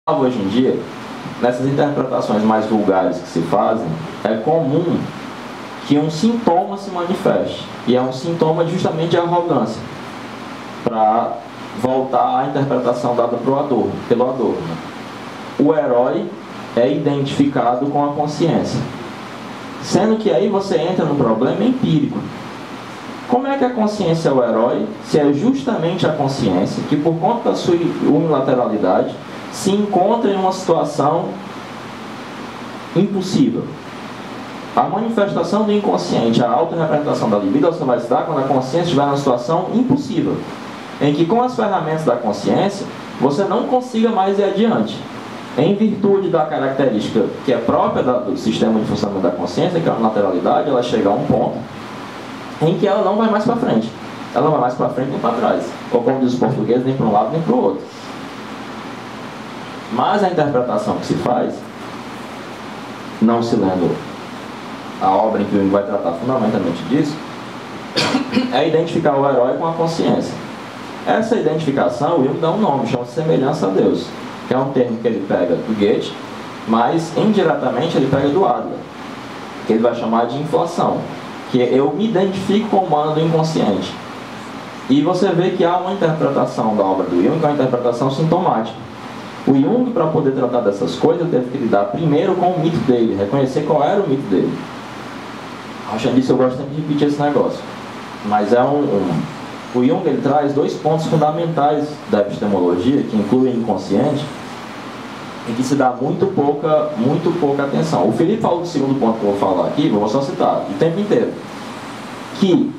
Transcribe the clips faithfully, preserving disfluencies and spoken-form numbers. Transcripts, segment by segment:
Hoje em dia, nessas interpretações mais vulgares que se fazem, é comum que um sintoma se manifeste, e é um sintoma justamente de arrogância, para voltar à interpretação dada pro Adorno, pelo Adorno. O herói é identificado com a consciência, sendo que aí você entra no problema empírico. Como é que a consciência é o herói, se é justamente a consciência que, por conta da sua unilateralidade, se encontra em uma situação impossível? A manifestação do inconsciente, a autorrepresentação da libido, você vai se dar quando a consciência estiver numa situação impossível, em que com as ferramentas da consciência você não consiga mais ir adiante, em virtude da característica que é própria do sistema de funcionamento da consciência, que é a lateralidade. Ela chega a um ponto em que ela não vai mais para frente, ela não vai mais para frente nem para trás, ou como diz os portugueses, nem para um lado nem para o outro. Mas a interpretação que se faz, não se lendo a obra em que o Jung vai tratar fundamentalmente disso, é identificar o herói com a consciência. Essa identificação, o Jung dá um nome, chama-se semelhança a Deus, que é um termo que ele pega do Goethe, mas indiretamente ele pega do Adler, que ele vai chamar de inflação, que eu me identifico com o humano do inconsciente. E você vê que há uma interpretação da obra do Jung, que é uma interpretação sintomática. O Jung, para poder tratar dessas coisas, teve que lidar primeiro com o mito dele, reconhecer qual era o mito dele. Achando isso, eu gosto sempre de repetir esse negócio. Mas é um, um... O Jung, ele traz dois pontos fundamentais da epistemologia, que incluem o inconsciente, em que se dá muito pouca, muito pouca atenção. O Felipe falou do segundo ponto que eu vou falar aqui, vou só citar, o tempo inteiro. Que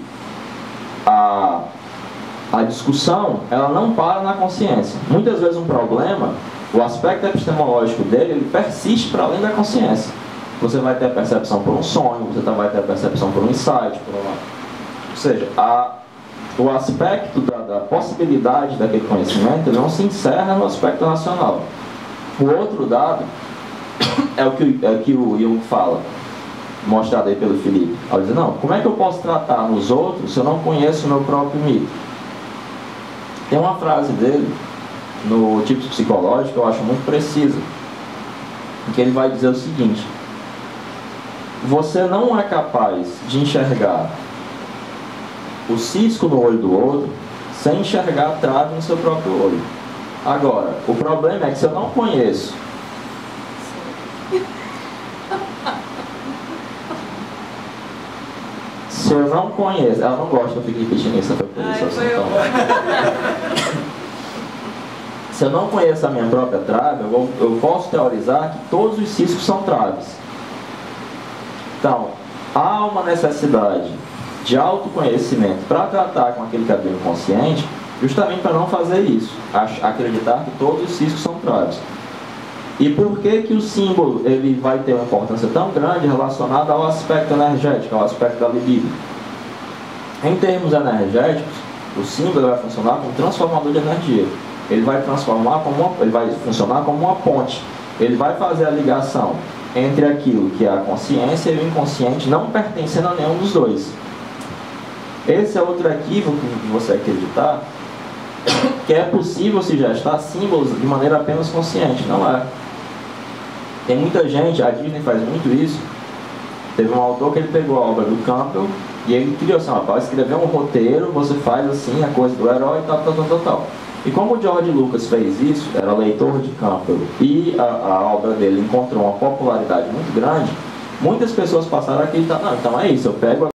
a... A discussão, ela não para na consciência. Muitas vezes um problema, o aspecto epistemológico dele, ele persiste para além da consciência. Você vai ter a percepção por um sonho, você vai ter a percepção por um insight, por uma... ou seja, a... o aspecto da, da possibilidade daquele conhecimento não se encerra no aspecto racional. O outro dado é o que, é o, que o Jung fala, mostrado aí pelo Felipe. Ele diz, não, como é que eu posso tratar nos outros se eu não conheço o meu próprio mito? Tem uma frase dele, no Tipos Psicológicos, que eu acho muito precisa, em que ele vai dizer o seguinte: você não é capaz de enxergar o cisco no olho do outro sem enxergar a trave no seu próprio olho. Agora, o problema é que se eu não conheço Se eu não conheço... Ela não gosta que eu fique repetindo isso. Foi por isso, assim, então. Se eu não conheço a minha própria trave, eu, vou, eu posso teorizar que todos os ciscos são traves. Então, há uma necessidade de autoconhecimento para tratar com aquele que é do inconsciente, justamente para não fazer isso, acreditar que todos os ciscos são traves. E por que que o símbolo ele vai ter uma importância tão grande relacionada ao aspecto energético, ao aspecto da libido? Em termos energéticos, o símbolo vai funcionar como um transformador de energia. Ele vai transformar como uma, ele vai funcionar como uma ponte. Ele vai fazer a ligação entre aquilo que é a consciência e o inconsciente, não pertencendo a nenhum dos dois. Esse é outro equívoco de você acreditar que é possível se gestar símbolos de maneira apenas consciente. Não é. Tem muita gente, a Disney faz muito isso. Teve um autor que ele pegou a obra do Campbell e ele criou assim, ó, para escrever um roteiro, você faz assim, a coisa do herói e tal, tal, tal, tal, tal. E como o George Lucas fez isso, era leitor de Campbell, e a, a obra dele encontrou uma popularidade muito grande, muitas pessoas passaram a acreditar, não, então é isso, eu pego a